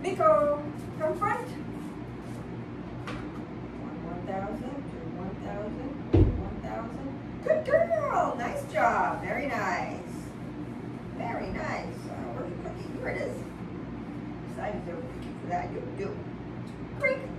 Nico, come front. 1,000, 1,000, 1,000. Good girl. Nice job. Very nice. Very nice. Where's your cookie? Here it is. Decided to for that. You do. Great.